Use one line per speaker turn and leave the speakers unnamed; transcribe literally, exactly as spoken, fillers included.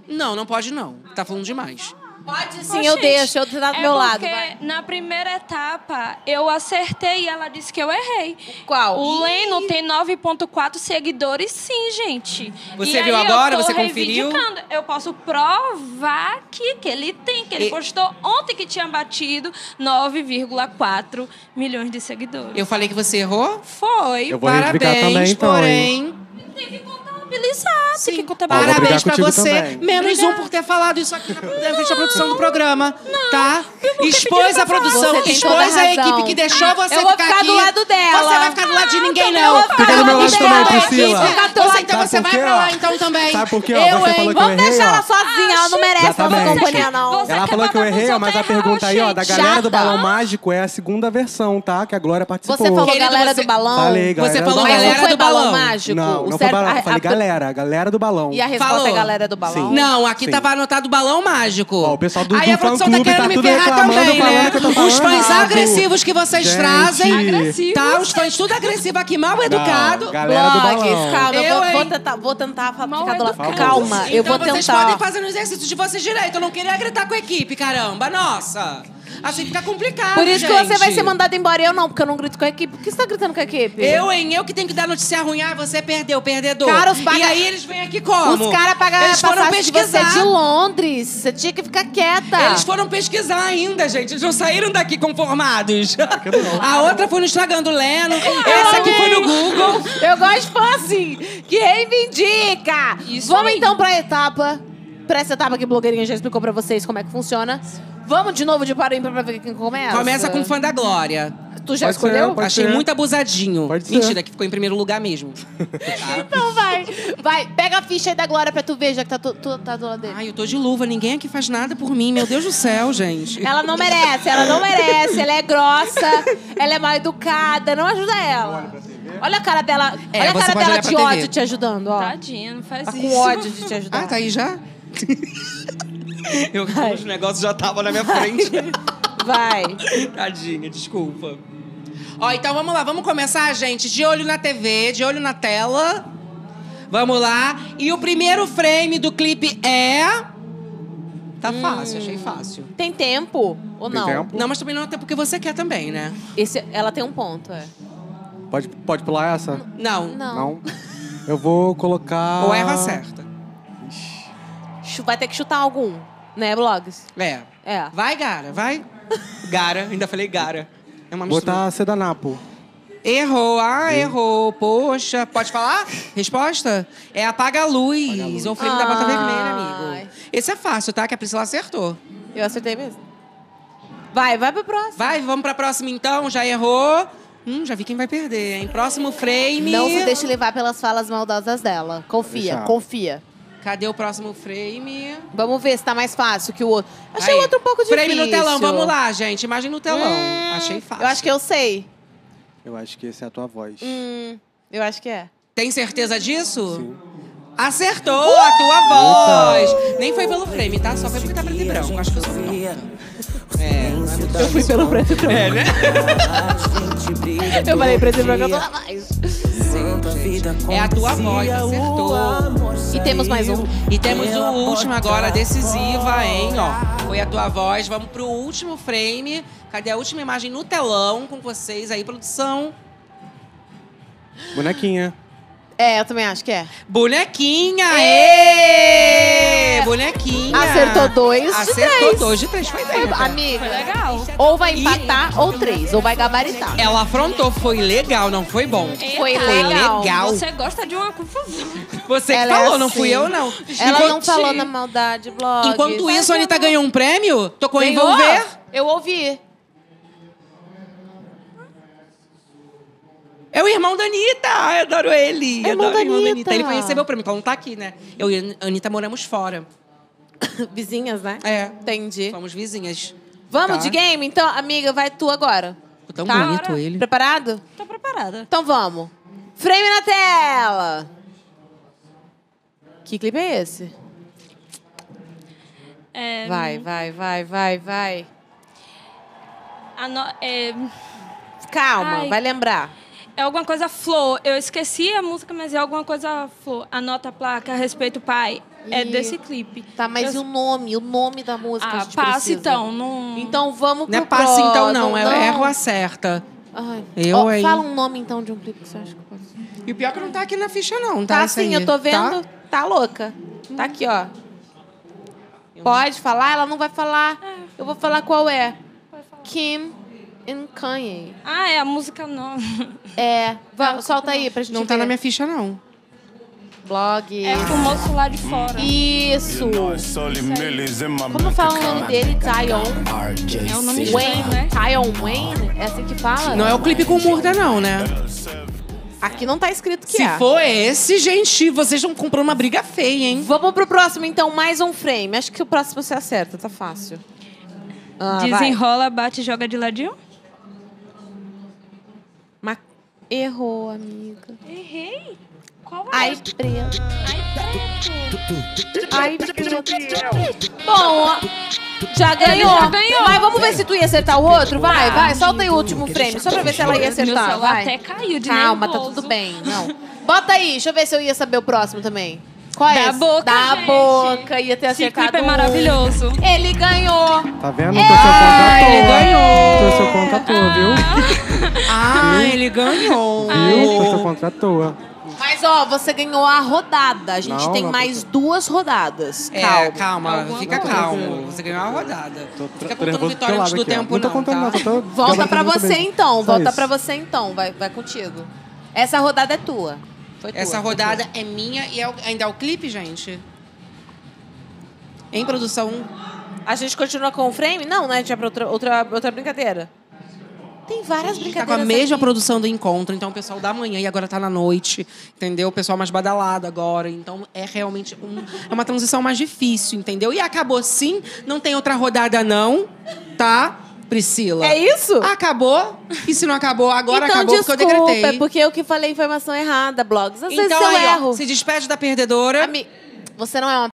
Não, não pode não. Tá falando demais.
Pode sim, eu deixo, eu tô do
é
meu lado.
Porque
vai.
na primeira etapa eu acertei e ela disse que eu errei.
Qual?
O Leno tem nove vírgula quatro seguidores, sim, gente.
Você
e
viu
aí
agora?
Eu tô
Você conferiu?
reivindicando. Eu posso provar que, que ele tem, que ele
E...
postou ontem que tinha batido nove vírgula quatro milhões de seguidores.
Eu falei que você errou?
Foi.
Eu vou
Parabéns,
reivindicar também, então,
porém...
hein?
Tem que contabilizar,
Sim.
tem que contabilizar.
Vou
Parabéns pra
brigar
você.
contigo também.
Menos
Obrigada.
um por ter falado isso aqui na frente da produção do programa. Tá? Expôs a produção,
Você tem toda
expôs a
razão.
equipe que deixou você
Eu vou
ficar
ficar
aqui.
do lado dela.
Você vai ficar do lado de ninguém,
Eu
não.
vou ficar
Fica do meu lado
Expôs
também,
a equipe.
Priscila.
Você, então
Sabe
você
por
vai
quê,
pra
ó?
lá, então, também.
Sabe por quê? Ó,
Eu,
você
hein?
falou que eu
Vamos
errei,
deixar
ó.
ela sozinha, ela não merece nossa
Exatamente.
companhia, não.
Você
Ela
quer
falou que eu
botar
errei, ó,
produção
mas a
terra,
pergunta aí, ó, da
gente.
galera do
Chata.
Balão Mágico é a segunda versão, tá? Que a Glória participou.
Você falou
Querido,
galera
você-
do balão?
Falei, galera
Você
do
falou
balão.
Mas não
galera
foi
do
balão
balão.
mágico?
Não,
O
não
certo-
foi balão.
a-
Eu falei
a-
galera, a galera do balão.
E a resposta
Falou.
é galera do balão?
Sim.
Não, aqui
Sim.
tava anotado balão mágico.
Ó, o pessoal do-
Aí
do
a produção tá
fã-clube
querendo
tá
me
tudo
ferrar
reclamando,
também,
falando
né?
que eu tô
Os
falando
fãs
errado.
agressivos que vocês
Gente.
trazem.
Agressivos.
Tá? Os fãs tudo agressivo aqui, mal educado.
Não, galera do
Blogs,
balão.
calma, eu,
Eu,
vou,
hein?
vou tentar, vou tentar fa-
Mal
ficar do lado.
educado.
Calma, eu
Então
vou
vocês
tentar.
podem fazer no exercício de vocês direito. Eu não queria gritar com a equipe, caramba. Nossa. Assim fica complicado,
Por isso que
gente.
você vai ser mandado embora e eu não, porque eu não grito com a equipe. Por que você tá gritando com a equipe?
Eu, hein? Eu que tenho que dar notícia ruim. Ah, você perdeu, perdedor.
Cara, os paga-
E aí eles vêm aqui como?
Os caras pagaram a
Eles foram
passagem de você
pesquisar.
de Londres. Você tinha que ficar quieta.
Eles foram pesquisar ainda, gente. Eles não saíram daqui conformados. A outra foi no Instagram do Leno. Essa aqui foi no Google.
Eu gosto de fã assim, que reivindica.
Isso
Vamos
aí.
então pra etapa. Pra essa etapa que a blogueirinha já explicou pra vocês como é que funciona. Vamos de novo de para ímpar pra ver quem começa?
Começa com o fã da Glória.
Tu já
Pode ser,
escolheu?
pode
Achei
ser.
muito abusadinho.
Pode ser.
Mentira, que ficou em primeiro lugar mesmo.
Então vai. Vai, pega a ficha aí da Glória pra tu ver, já que tá, tu, tu, tá do lado dele.
Ai, eu tô de luva. Ninguém aqui faz nada por mim. Meu Deus do céu, gente.
Ela não merece, ela não merece. Ela é grossa, ela é mal educada. Não ajuda ela. Olha a cara dela,
É,
olha a
você
cara
pode
dela
olhar pra
de
T V.
ódio te ajudando, ó.
Tadinha, não faz
Tá
isso.
com ódio de te ajudar.
Ah, tá aí já? Eu, os negócios já estavam na minha frente.
Vai.
Tadinha, desculpa. Ó, então vamos lá, vamos começar, gente. De olho na T V, de olho na tela. Vamos lá. E o primeiro frame do clipe é... Tá fácil, achei fácil.
Tem tempo ou
Tem
não?
tempo?
Não, mas também não é porque você quer também, né?
Esse, ela tem um ponto, é.
Pode, pode pular essa?
Não.
Não.
Não? Eu vou colocar...
Ou erra certa.
Chu- Vai ter que chutar algum, né, Blogs?
É.
É.
Vai, Gara, vai. Gara, ainda falei Gara. É uma mistura.
Botar Sedanapo.
Errou, ah, errou. Poxa, pode falar? Resposta? É apaga a luz. Ou frame da bota
Ai.
vermelha, amigo. Esse é fácil, tá? Que a Priscila acertou.
Eu acertei mesmo. Vai, vai pro próximo.
Vai, vamos pra próxima então. Já errou. Hum, já vi quem vai perder, hein? Próximo frame.
Não se deixe levar pelas falas maldosas dela. Confia,
Deixar.
confia.
Cadê o próximo frame?
Vamos ver se tá mais fácil que o outro. Achei
Aí.
o outro um pouco difícil.
Frame no telão, vamos lá, gente. Imagem no telão.
Hum,
Achei fácil.
Eu acho que eu sei.
Eu acho que esse é a tua voz.
Hum, eu acho que é.
Tem certeza disso? Sim. Acertou a tua voz. Nem foi pelo frame, tá? Só foi porque tá preto e branco. Acho que eu sou torta. É, não é muito
Eu fui pelo preto e branco.
É, né?
Eu falei preto e branco, eu tô na voz.
É a tua voz, acertou.
E temos mais um.
E temos o último agora, decisiva, hein? Ó, foi a tua voz. Vamos pro último frame. Cadê a última imagem no telão com vocês aí, produção?
Bonequinha.
É, eu também acho que é.
Bonequinha! Ê! Bonequinha!
Acertou dois de
Acertou
três.
dois de três, foi bem. até.
Amiga,
Foi legal.
ou vai empatar ou três, ou vai gabaritar.
Ela afrontou, foi legal, não foi bom.
Foi
Eita,
legal.
legal.
Você gosta de uma confusão.
Você que
Ela é
falou, não
assim.
fui eu, não.
Ela
Enquanto-
não falou na maldade, blog.
Enquanto isso, a Anitta ganhou um prêmio. Tocou
Ganhou?
Envolver.
Eu ouvi.
É o irmão da Anitta. Ai, adoro ele.
É irmão
adoro
da
o irmão da
Anitta.
Anitta. Ele vai receber o prêmio, então não tá aqui, né? Eu e a Anitta moramos fora.
Vizinhas, né?
É.
Entendi.
Somos vizinhas.
Vamos
Tá.
de game? Então, amiga, vai tu agora.
Tão
Tá?
bonito ele.
Preparado?
Tô preparada.
Então vamos. Frame na tela. Que clipe é esse?
É,
Vai, vai, vai, vai, vai.
a no- é,
Calma,
Ai.
vai lembrar.
é alguma coisa flor. Eu esqueci a música, mas é alguma coisa flor. Anota a placa, respeito o pai. É
E-
desse clipe.
Tá, mas e
Eu-
o nome? O nome da música a
Ah,
gente
passa
precisa.
então. Não...
Então vamos pro
Não é passe então, não.
próximo.
É erro acerta.
Ai.
Eu,
Ó,
hein?
Fala um nome então de um clipe que você acha que pode ser.
E o pior é que não tá aqui na ficha, não, tá?
Tá
Isso
sim,
aí,
eu tô vendo.
tá?
Tá, louca. Tá aqui, ó. Pode falar? Ela não vai falar. Eu vou falar qual é. Kim and Kanye.
Ah, é a música nova.
É. Va- solta aí pra gente
Não
ver.
tá na minha ficha, não.
Blog.
É com o moço lá de fora.
Isso. Como fala o nome dele? Tyon
É o nome
Wayne.
estranho, né?
Tyon Wayne? É assim que fala?
Não é o clipe com Murda, não, né?
Aqui não tá escrito que
Se
é.
for esse, gente, vocês estão comprando uma briga feia, hein?
Vamos pro próximo, então. Mais um frame. Acho que o próximo você acerta. Tá fácil. Ah, vai.
Desenrola, bate e joga de ladinho.
Ma- Errou, amiga.
Errei. Qual é?
Ai, preto.
Ai,
Ai, preto. Bom, ó, já ganhou.
já ganhou.
Mas vamos ver se tu ia acertar o outro? Vai, vai. Solta aí o último frame, só pra ver se ela ia
Meu
acertar.
celular
Vai.
até caiu de
Calma, tá
nervoso.
tudo bem. Não. Bota aí, deixa eu ver se eu ia saber o próximo também. Qual é
Da
esse?
boca,
Da
gente.
boca. Ia ter
Esse
acertado
clipe é
um.
maravilhoso.
Ele ganhou.
Tá vendo? Torceu contra a
ele
toa.
ganhou.
Torceu contra a toa, viu?
Ah, ele ganhou.
Viu? Torceu contra a toa.
Mas, ó, você ganhou a rodada. A gente
Não,
tem
não,
mais
tô-
duas rodadas.
É,
Calma.
calma,
Alguma
fica
coisa.
calmo. Você ganhou a rodada.
Tô
Fica
tô
contando
nervoso
vitória antes
pelado
do
aqui, ó.
tempo,
Não tô
não,
contando,
tá?
não. Só tô
Volta
gravando
pra
muito
você
bem.
então.
Só
Volta
isso.
pra você então. Vai, vai contigo. Essa rodada é tua. Foi tua,
Essa
foi
rodada
tua.
é minha e é o- ainda é o clipe, gente? Em produção.
A gente continua com o frame? Não, né? A gente vai pra outra, outra, outra brincadeira. Tem várias
A gente tá
brincadeiras
com a mesma
aqui.
produção do encontro, então o pessoal da manhã e agora tá na noite, entendeu? O pessoal mais badalado agora, então é realmente um- é uma transição mais difícil, entendeu? E acabou sim, não tem outra rodada não, tá, Priscila?
É isso?
Acabou, e se não acabou, agora
então,
acabou
desculpa,
porque eu decretei.
é porque eu que falei a informação errada, blogs. Às vezes
Então
eu
aí, ó,
erro.
se despede da perdedora.
Ami- Você não é uma